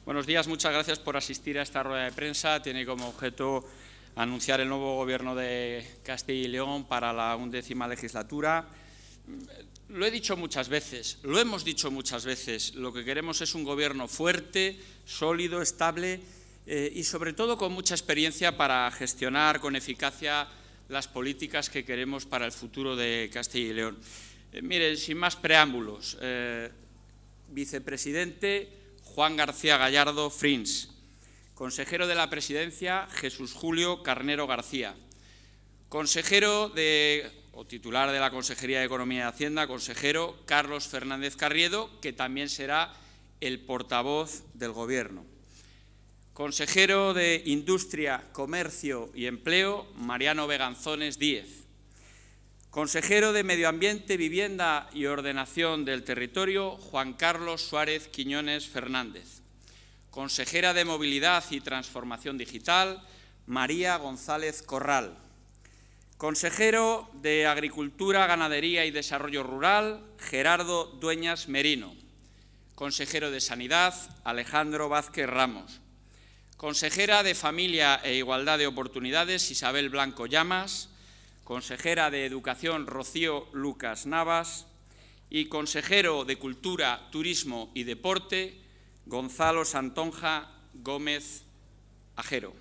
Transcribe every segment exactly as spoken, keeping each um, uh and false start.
Buenos días, muchas gracias por asistir a esta rueda de prensa. Tiene como objeto anunciar el nuevo Gobierno de Castilla y León para la undécima legislatura. Lo he dicho muchas veces, lo hemos dicho muchas veces, lo que queremos es un Gobierno fuerte, sólido, estable eh, y sobre todo con mucha experiencia para gestionar con eficacia las políticas que queremos para el futuro de Castilla y León. Eh, miren, sin más preámbulos, eh, vicepresidente Juan García Gallardo Frins, consejero de la Presidencia Jesús Julio Carnero García, consejero de, o titular de la Consejería de Economía y Hacienda, consejero Carlos Fernández Carriedo, que también será el portavoz del Gobierno, consejero de Industria, Comercio y Empleo, Mariano Beganzones Díez, consejero de Medio Ambiente, Vivienda y Ordenación del Territorio, Juan Carlos Suárez Quiñones Fernández, consejera de Movilidad y Transformación Digital, María González Corral, consejero de Agricultura, Ganadería y Desarrollo Rural, Gerardo Dueñas Merino, consejero de Sanidad, Alejandro Vázquez Ramos, consejera de Familia e Igualdad de Oportunidades, Isabel Blanco Llamas, consejera de Educación, Rocío Lucas Navas, y consejero de Cultura, Turismo y Deporte, Gonzalo Santonja Gómez Ajero.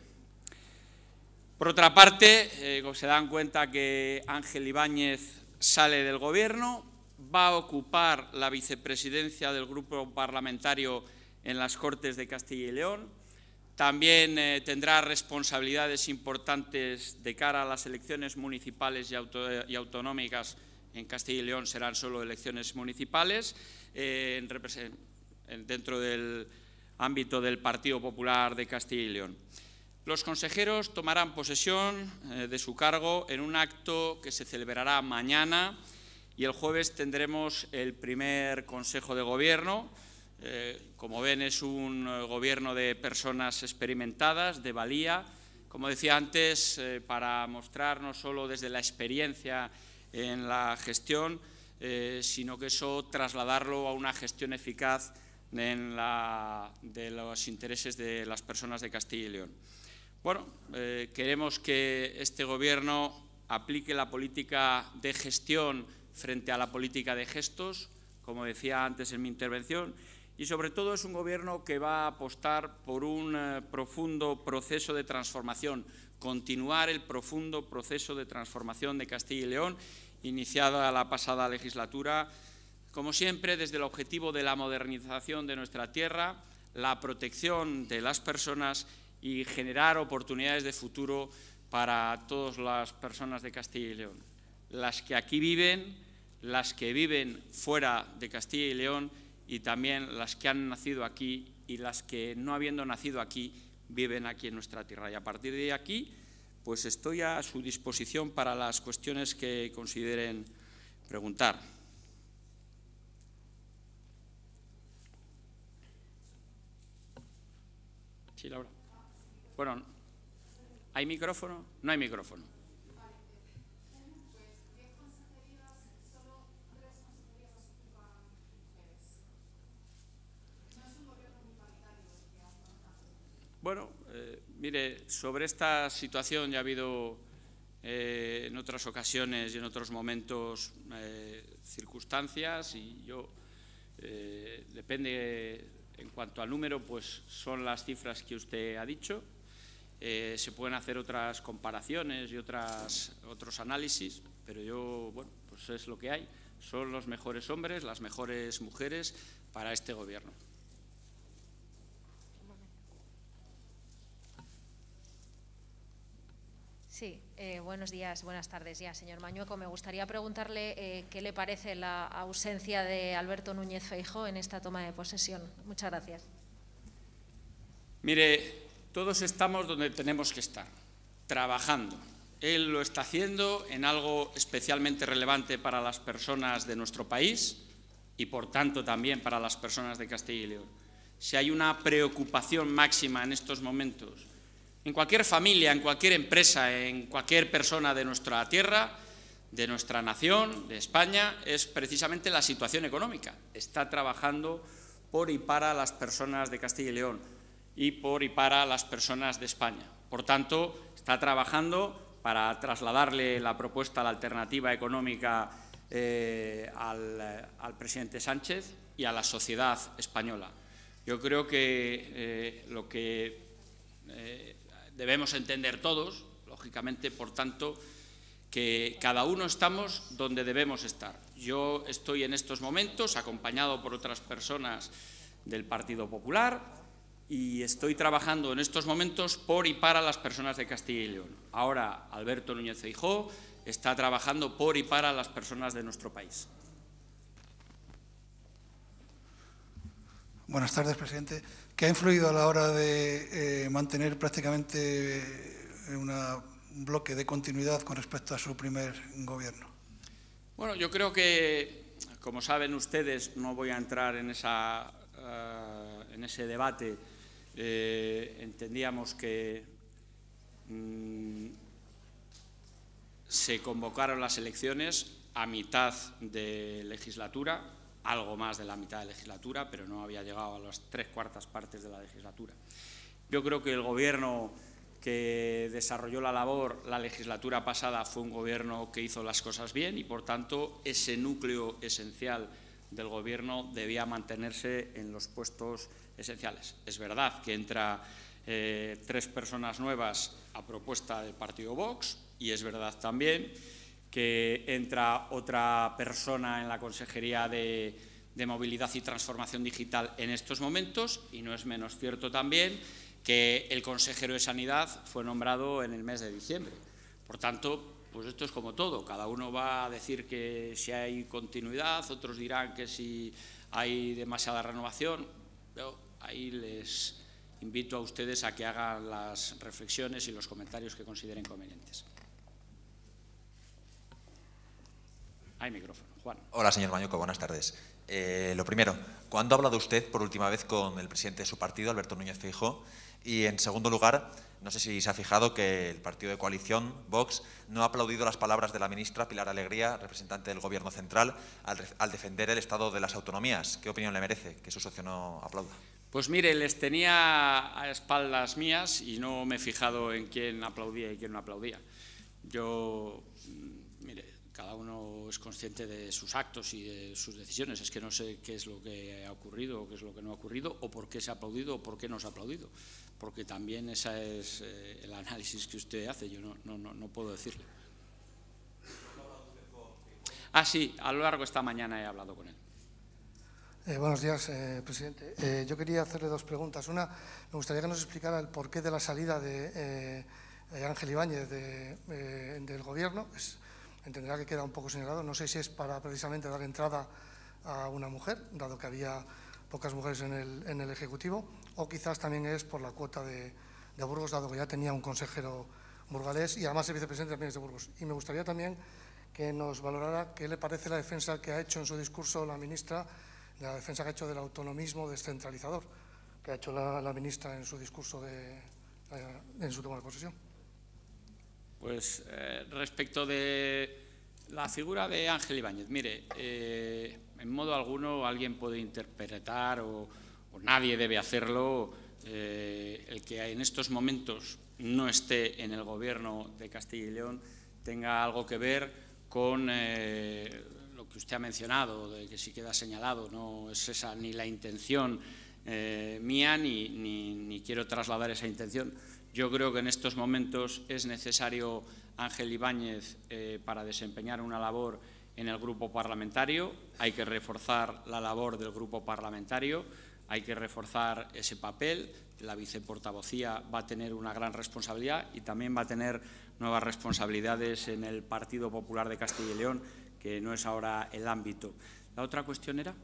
Por otra parte, eh, se dan cuenta que Ángel Ibáñez sale del Gobierno, va a ocupar la vicepresidencia del Grupo Parlamentario en las Cortes de Castilla y León. También eh, tendrá responsabilidades importantes de cara a las elecciones municipales y, auto, y autonómicas. En Castilla y León serán solo elecciones municipales, eh, en, en, dentro del ámbito del Partido Popular de Castilla y León. Los consejeros tomarán posesión eh, de su cargo en un acto que se celebrará mañana y el jueves tendremos el primer Consejo de Gobierno. Eh, como ven, es un eh, gobierno de personas experimentadas, de valía, como decía antes, eh, para mostrar no solo desde la experiencia en la gestión, eh, sino que eso trasladarlo a una gestión eficaz en la, de los intereses de las personas de Castilla y León. Bueno, eh, queremos que este gobierno aplique la política de gestión frente a la política de gestos, como decía antes en mi intervención, y sobre todo es un gobierno que va a apostar por un eh, profundo proceso de transformación, continuar el profundo proceso de transformación de Castilla y León, iniciada la pasada legislatura, como siempre desde el objetivo de la modernización de nuestra tierra, la protección de las personas y generar oportunidades de futuro para todas las personas de Castilla y León, las que aquí viven, las que viven fuera de Castilla y León, y también las que han nacido aquí y las que, no habiendo nacido aquí, viven aquí en nuestra tierra. Y a partir de aquí, pues estoy a su disposición para las cuestiones que consideren preguntar. Sí, Laura. Bueno, ¿hay micrófono? No hay micrófono. Bueno, eh, mire, sobre esta situación ya ha habido eh, en otras ocasiones y en otros momentos eh, circunstancias y yo, eh, depende, en cuanto al número, pues son las cifras que usted ha dicho. Eh, se pueden hacer otras comparaciones y otras, otros análisis, pero yo, bueno, pues es lo que hay. Son los mejores hombres, las mejores mujeres para este gobierno. Sí, eh, buenos días, buenas tardes ya, señor Mañueco. Me gustaría preguntarle eh, qué le parece la ausencia de Alberto Núñez Feijóo en esta toma de posesión. Muchas gracias. Mire, todos estamos donde tenemos que estar, trabajando. Él lo está haciendo en algo especialmente relevante para las personas de nuestro país y, por tanto, también para las personas de Castilla y León. Si hay una preocupación máxima en estos momentos, en cualquier familia, en cualquier empresa, en cualquier persona de nuestra tierra, de nuestra nación, de España, es precisamente la situación económica. Está trabajando por y para las personas de Castilla y León y por y para las personas de España. Por tanto, está trabajando para trasladarle la propuesta, la alternativa económica eh, al, al presidente Sánchez y a la sociedad española. Yo creo que eh, lo que eh, debemos entender todos, lógicamente, por tanto, que cada uno estamos donde debemos estar. Yo estoy en estos momentos acompañado por otras personas del Partido Popular y estoy trabajando en estos momentos por y para las personas de Castilla y León. Ahora Alberto Núñez Feijóo está trabajando por y para las personas de nuestro país. Buenas tardes, presidente. ¿Qué ha influido a la hora de eh, mantener prácticamente una, un bloque de continuidad con respecto a su primer gobierno? Bueno, yo creo que, como saben ustedes, no voy a entrar en, esa, uh, en ese debate. Eh, entendíamos que mmm, se convocaron las elecciones a mitad de legislatura, algo más de la mitad de legislatura, pero no había llegado a las tres cuartas partes de la legislatura. Yo creo que el Gobierno que desarrolló la labor la legislatura pasada fue un Gobierno que hizo las cosas bien y, por tanto, ese núcleo esencial del Gobierno debía mantenerse en los puestos esenciales. Es verdad que entra eh, tres personas nuevas a propuesta del partido Vox y es verdad también que entra otra persona en la Consejería de, de Movilidad y Transformación Digital en estos momentos, y no es menos cierto también que el consejero de Sanidad fue nombrado en el mes de diciembre. Por tanto, pues esto es como todo, cada uno va a decir que si hay continuidad, otros dirán que si hay demasiada renovación. Yo ahí les invito a ustedes a que hagan las reflexiones y los comentarios que consideren convenientes. Hay micrófono. Juan. Hola, señor Mañueco, buenas tardes. Eh, lo primero, ¿cuándo ha hablado usted por última vez con el presidente de su partido, Alberto Núñez Feijóo? Y, en segundo lugar, no sé si se ha fijado que el partido de coalición, Vox, no ha aplaudido las palabras de la ministra Pilar Alegría, representante del Gobierno central, al, al defender el estado de las autonomías. ¿Qué opinión le merece que su socio no aplauda? Pues mire, les tenía a espaldas mías y no me he fijado en quién aplaudía y quién no aplaudía. Yo, mire, cada uno es consciente de sus actos y de sus decisiones. Es que no sé qué es lo que ha ocurrido o qué es lo que no ha ocurrido, o por qué se ha aplaudido o por qué no se ha aplaudido. Porque también ese es eh, el análisis que usted hace, yo no, no, no, no puedo decirle. Ah, sí, a lo largo de esta mañana he hablado con él. Eh, buenos días, eh, presidente. Eh, yo quería hacerle dos preguntas. Una, me gustaría que nos explicara el porqué de la salida de eh, Ángel Ibáñez de, eh, del Gobierno. Es, entenderá que queda un poco señalado. No sé si es para precisamente dar entrada a una mujer, dado que había pocas mujeres en el, en el Ejecutivo, o quizás también es por la cuota de, de Burgos, dado que ya tenía un consejero burgalés y además el vicepresidente también es de Burgos. Y me gustaría también que nos valorara qué le parece la defensa que ha hecho en su discurso la ministra, la defensa que ha hecho del autonomismo descentralizador, que ha hecho la, la ministra en su discurso de, en su toma de posesión. Pues eh, respecto de la figura de Ángel Ibáñez, mire, eh, en modo alguno alguien puede interpretar o, o nadie debe hacerlo eh, el que en estos momentos no esté en el Gobierno de Castilla y León tenga algo que ver con eh, lo que usted ha mencionado, de que si queda señalado, no es esa ni la intención eh, mía ni, ni, ni quiero trasladar esa intención. Yo creo que en estos momentos es necesario Ángel Ibáñez eh, para desempeñar una labor en el grupo parlamentario. Hay que reforzar la labor del grupo parlamentario, hay que reforzar ese papel. La viceportavocía va a tener una gran responsabilidad y también va a tener nuevas responsabilidades en el Partido Popular de Castilla y León, que no es ahora el ámbito. ¿La otra cuestión era?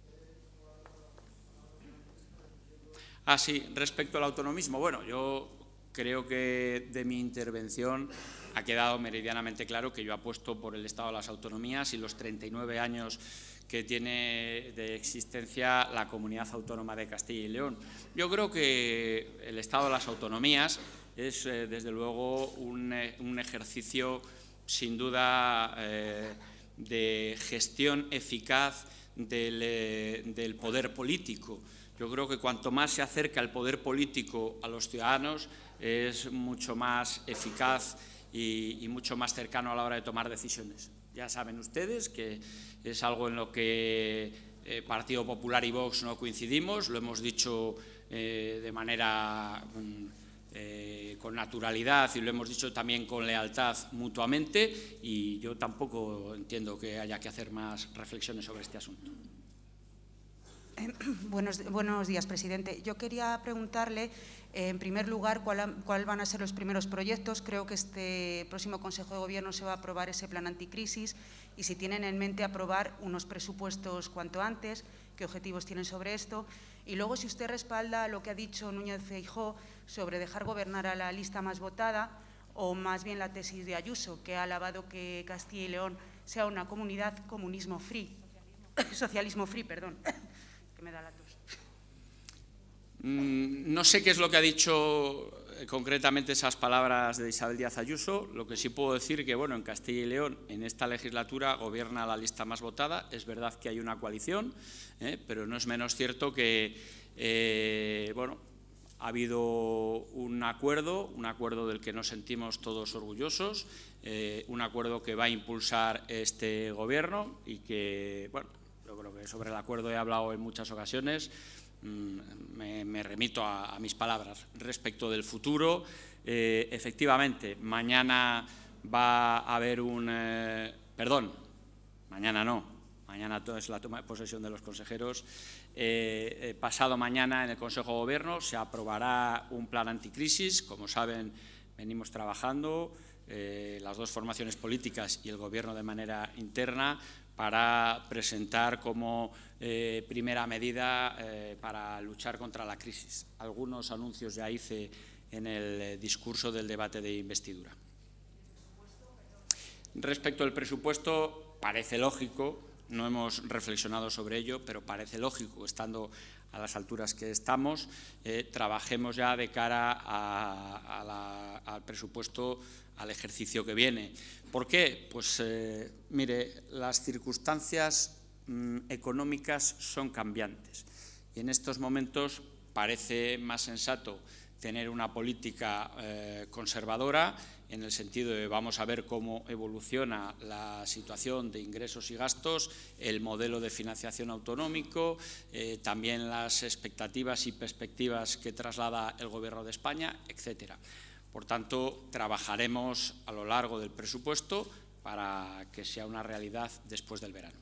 Ah, sí, respecto al autonomismo. Bueno, yo creo que de mi intervención ha quedado meridianamente claro que yo apuesto por el Estado de las autonomías y los treinta y nueve años que tiene de existencia la Comunidad Autónoma de Castilla y León. Yo creo que el Estado de las autonomías es, eh, desde luego, un, eh, un ejercicio, sin duda, eh, de gestión eficaz del, eh, del poder político. Yo creo que cuanto más se acerca el poder político a los ciudadanos, es mucho más eficaz y, y mucho más cercano a la hora de tomar decisiones. Ya saben ustedes que es algo en lo que eh, Partido Popular y Vox no coincidimos, lo hemos dicho eh, de manera eh, con naturalidad y lo hemos dicho también con lealtad mutuamente, y yo tampoco entiendo que haya que hacer más reflexiones sobre este asunto. Eh, buenos, buenos días, presidente. Yo quería preguntarle, eh, en primer lugar, cuáles cuál van a ser los primeros proyectos. Creo que este próximo Consejo de Gobierno se va a aprobar ese plan anticrisis, y si tienen en mente aprobar unos presupuestos cuanto antes, qué objetivos tienen sobre esto. Y luego, si usted respalda lo que ha dicho Núñez Feijóo sobre dejar gobernar a la lista más votada, o más bien la tesis de Ayuso, que ha alabado que Castilla y León sea una comunidad comunismo free, socialismo free, perdón. Que me da la tos. No sé qué es lo que ha dicho concretamente esas palabras de Isabel Díaz Ayuso. Lo que sí puedo decir que, bueno, en Castilla y León, en esta legislatura, gobierna la lista más votada. Es verdad que hay una coalición, ¿eh? pero no es menos cierto que, eh, bueno, ha habido un acuerdo, un acuerdo del que nos sentimos todos orgullosos, eh, un acuerdo que va a impulsar este gobierno y que, bueno, yo creo que sobre el acuerdo he hablado en muchas ocasiones. Me, me remito a, a mis palabras. Respecto del futuro, eh, efectivamente, mañana va a haber un… Eh, perdón, mañana no, mañana es la toma de posesión de los consejeros. Eh, eh, pasado mañana en el Consejo de Gobierno se aprobará un plan anticrisis. Como saben, venimos trabajando eh, las dos formaciones políticas y el Gobierno de manera interna para presentar como eh, primera medida eh, para luchar contra la crisis. Algunos anuncios ya hice en el discurso del debate de investidura. Respecto al presupuesto, parece lógico, no hemos reflexionado sobre ello, pero parece lógico, estando a las alturas que estamos, eh, trabajemos ya de cara a, a la, al presupuesto al ejercicio que viene. ¿Por qué? Pues, eh, mire, las circunstancias mm, económicas son cambiantes y en estos momentos parece más sensato tener una política eh, conservadora, en el sentido de vamos a ver cómo evoluciona la situación de ingresos y gastos, el modelo de financiación autonómico, eh, también las expectativas y perspectivas que traslada el Gobierno de España, etcétera. Por tanto, trabajaremos a lo largo del presupuesto para que sea una realidad después del verano.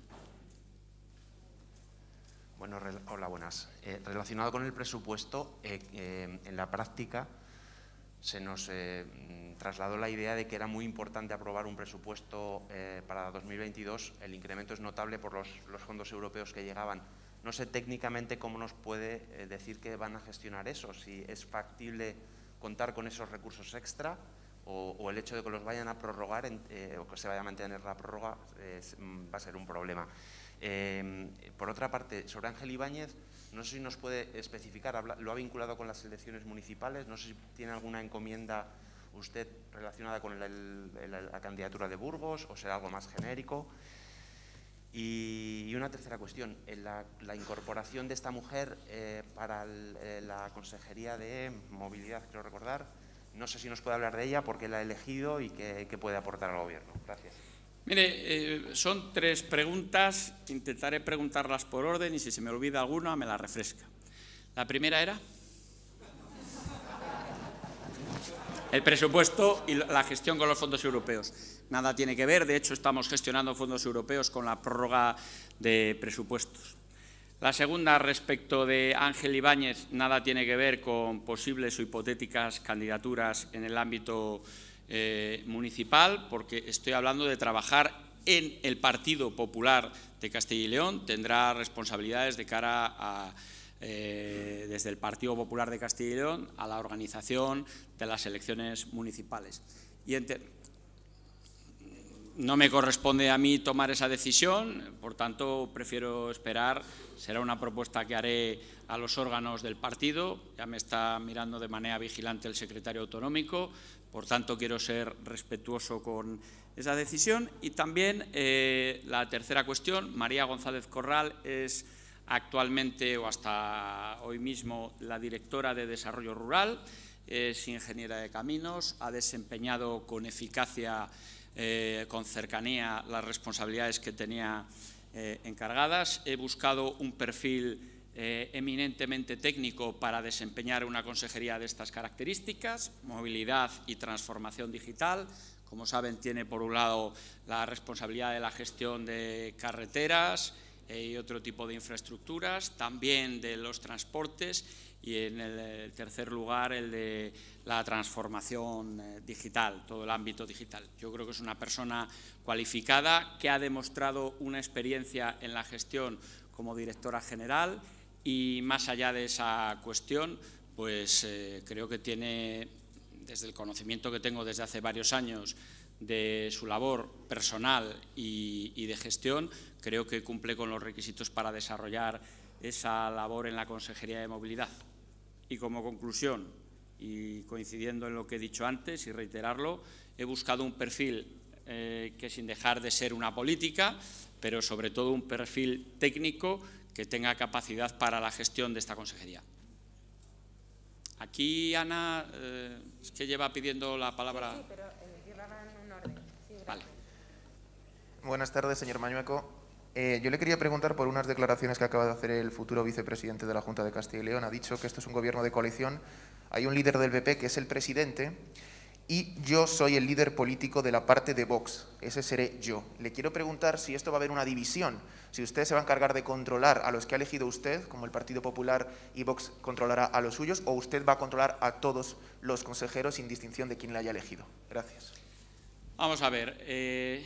Bueno, hola, buenas. Eh, relacionado con el presupuesto, eh, eh, en la práctica se nos eh, trasladó la idea de que era muy importante aprobar un presupuesto eh, para dos mil veintidós. El incremento es notable por los, los fondos europeos que llegaban. No sé técnicamente cómo nos puede eh, decir que van a gestionar eso, si es factible contar con esos recursos extra o, o el hecho de que los vayan a prorrogar en, eh, o que se vaya a mantener la prórroga eh, va a ser un problema. Eh, por otra parte, sobre Ángel Ibáñez, no sé si nos puede especificar, habla, lo ha vinculado con las elecciones municipales, no sé si tiene alguna encomienda usted relacionada con el, el, la candidatura de Burgos o será algo más genérico. Y, y una tercera cuestión, la, la incorporación de esta mujer eh, para el, eh, la Consejería de Movilidad, creo recordar, no sé si nos puede hablar de ella, por qué la ha elegido y qué, qué puede aportar al Gobierno. Gracias. Mire, eh, son tres preguntas, intentaré preguntarlas por orden y si se me olvida alguna me la refresca. La primera era el presupuesto y la gestión con los fondos europeos. Nada tiene que ver, de hecho estamos gestionando fondos europeos con la prórroga de presupuestos. La segunda, respecto de Ángel Ibáñez, nada tiene que ver con posibles o hipotéticas candidaturas en el ámbito eh, municipal, porque estoy hablando de trabajar en el Partido Popular de Castilla y León. Tendrá responsabilidades de cara a, eh, desde el Partido Popular de Castilla y León a la organización de las elecciones municipales. Y ente No me corresponde a mí tomar esa decisión, por tanto prefiero esperar. Será una propuesta que haré a los órganos del partido. Ya me está mirando de manera vigilante el secretario autonómico, por tanto quiero ser respetuoso con esa decisión. Y también eh, la tercera cuestión, María González Corral es actualmente o hasta hoy mismo la directora de Desarrollo Rural, es ingeniera de caminos, ha desempeñado con eficacia, eh, con cercanía, las responsabilidades que tenía eh, encargadas. He buscado un perfil eh, eminentemente técnico para desempeñar una consejería de estas características, movilidad y transformación digital. Como saben, tiene por un lado la responsabilidad de la gestión de carreteras eh, y otro tipo de infraestructuras, también de los transportes, y en el tercer lugar el de la transformación digital, todo el ámbito digital. Yo creo que es una persona cualificada que ha demostrado una experiencia en la gestión como directora general y, más allá de esa cuestión, pues eh, creo que tiene, desde el conocimiento que tengo desde hace varios años de su labor personal y, y de gestión, creo que cumple con los requisitos para desarrollar esa labor en la Consejería de Movilidad. Y como conclusión, y coincidiendo en lo que he dicho antes y reiterarlo, he buscado un perfil eh, que, sin dejar de ser una política, pero sobre todo un perfil técnico que tenga capacidad para la gestión de esta consejería. Aquí, Ana, eh, es que lleva pidiendo la palabra. Sí, sí, pero eh, llevaban un orden. Sí, vale. Buenas tardes, señor Mañueco. Eh, yo le quería preguntar por unas declaraciones que acaba de hacer el futuro vicepresidente de la Junta de Castilla y León. Ha dicho que esto es un gobierno de coalición. Hay un líder del P P que es el presidente y yo soy el líder político de la parte de Vox. Ese seré yo. Le quiero preguntar si esto va a haber una división, si usted se va a encargar de controlar a los que ha elegido usted, como el Partido Popular, y Vox controlará a los suyos, o usted va a controlar a todos los consejeros sin distinción de quién le haya elegido. Gracias. Vamos a ver. Eh,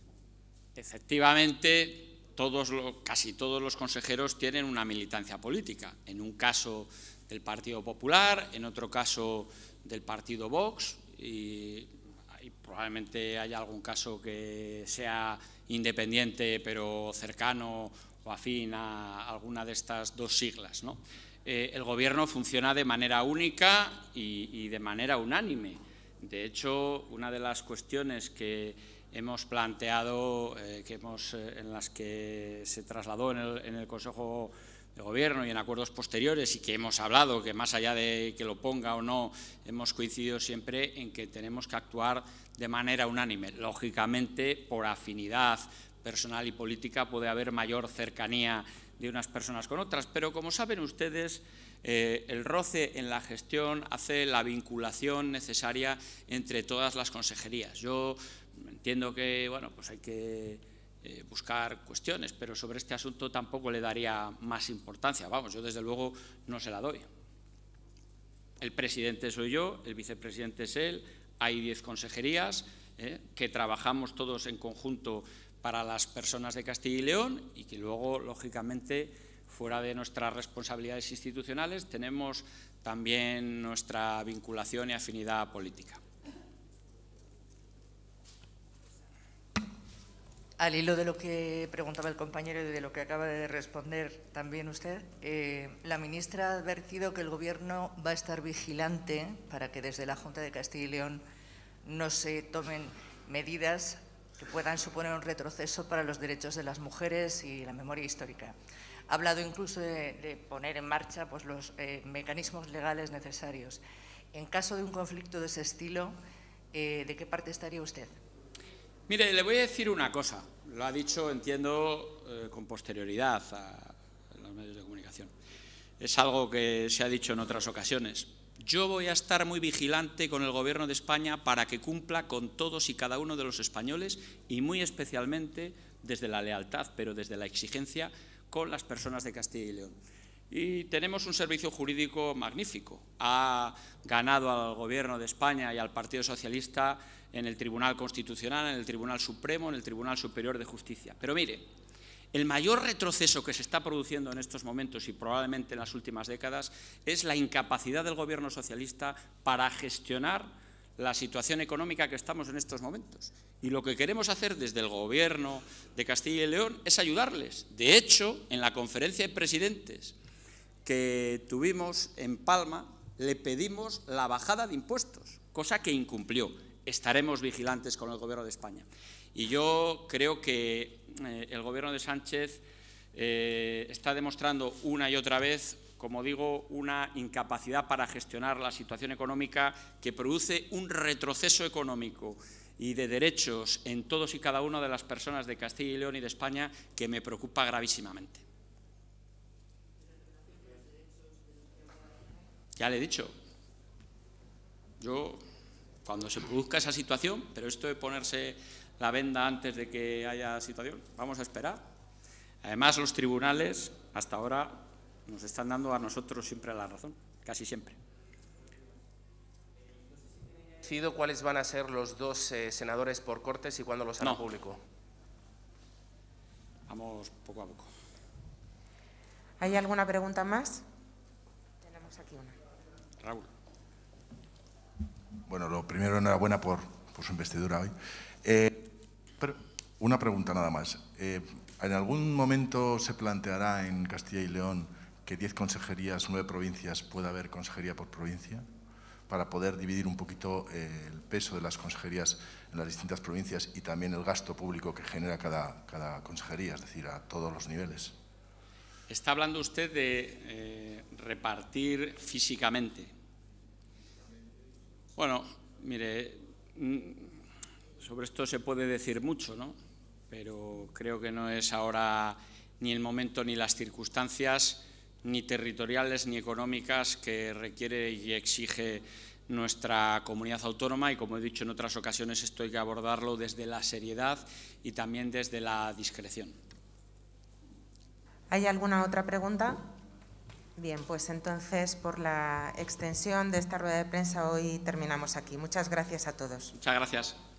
efectivamente, Todos, casi todos los consejeros tienen una militancia política, en un caso del Partido Popular, en otro caso del Partido Vox, y, y probablemente haya algún caso que sea independiente pero cercano o afín a alguna de estas dos siglas, ¿no? Eh, el Gobierno funciona de manera única y, y de manera unánime. De hecho, una de las cuestiones que hemos planteado, eh, que hemos, eh, en las que se trasladó en el, en el Consejo de Gobierno y en acuerdos posteriores, y que hemos hablado, que más allá de que lo ponga o no, hemos coincidido siempre en que tenemos que actuar de manera unánime. Lógicamente, por afinidad personal y política puede haber mayor cercanía de unas personas con otras, pero como saben ustedes, eh, el roce en la gestión hace la vinculación necesaria entre todas las consejerías. Yo entiendo que bueno, pues hay que eh, buscar cuestiones, pero sobre este asunto tampoco le daría más importancia. Vamos, yo desde luego no se la doy. El presidente soy yo, el vicepresidente es él, hay diez consejerías eh, que trabajamos todos en conjunto para las personas de Castilla y León y que luego, lógicamente, fuera de nuestras responsabilidades institucionales, tenemos también nuestra vinculación y afinidad política. Al hilo de lo que preguntaba el compañero y de lo que acaba de responder también usted, eh, la ministra ha advertido que el Gobierno va a estar vigilante para que desde la Junta de Castilla y León no se tomen medidas que puedan suponer un retroceso para los derechos de las mujeres y la memoria histórica. Ha hablado incluso de, de poner en marcha pues, los eh, mecanismos legales necesarios. En caso de un conflicto de ese estilo, eh, ¿de qué parte estaría usted? Mire, le voy a decir una cosa. Lo ha dicho, entiendo, eh, con posterioridad a, a los medios de comunicación. Es algo que se ha dicho en otras ocasiones. Yo voy a estar muy vigilante con el Gobierno de España para que cumpla con todos y cada uno de los españoles y muy especialmente desde la lealtad, pero desde la exigencia con las personas de Castilla y León. Y tenemos un servicio jurídico magnífico. Ha ganado al Gobierno de España y al Partido Socialista en el Tribunal Constitucional, en el Tribunal Supremo, en el Tribunal Superior de Justicia. Pero mire, el mayor retroceso que se está produciendo en estos momentos y probablemente en las últimas décadas es la incapacidad del Gobierno socialista para gestionar la situación económica que estamos en estos momentos. Y lo que queremos hacer desde el Gobierno de Castilla y León es ayudarles. De hecho, en la conferencia de presidentes que tuvimos en Palma, le pedimos la bajada de impuestos, cosa que incumplió. estaremos vigilantes con el Gobierno de España. Y yo creo que eh, el Gobierno de Sánchez eh, está demostrando una y otra vez, como digo, una incapacidad para gestionar la situación económica que produce un retroceso económico y de derechos en todos y cada una de las personas de Castilla y León y de España que me preocupa gravísimamente. Ya le he dicho, yo, cuando se produzca esa situación, pero esto de ponerse la venda antes de que haya situación, vamos a esperar. Además, los tribunales, hasta ahora, nos están dando a nosotros siempre la razón, casi siempre. ¿Decidido cuáles van a ser los dos eh, senadores por Cortes y cuándo los hará No. público? Vamos poco a poco. ¿Hay alguna pregunta más? Tenemos aquí una. Raúl. Bueno, lo primero, enhorabuena por, por su investidura hoy. Eh, pero una pregunta nada más. Eh, ¿En algún momento se planteará en Castilla y León que diez consejerías, nueve provincias, pueda haber consejería por provincia, para poder dividir un poquito eh, el peso de las consejerías en las distintas provincias y también el gasto público que genera cada, cada consejería, es decir, a todos los niveles? Está hablando usted de eh, repartir físicamente. Bueno, mire, sobre esto se puede decir mucho, ¿no? Pero creo que no es ahora ni el momento ni las circunstancias, ni territoriales ni económicas, que requiere y exige nuestra comunidad autónoma, y como he dicho en otras ocasiones, esto hay que abordarlo desde la seriedad y también desde la discreción. ¿Hay alguna otra pregunta? Bien, pues entonces, por la extensión de esta rueda de prensa, hoy terminamos aquí. Muchas gracias a todos. Muchas gracias.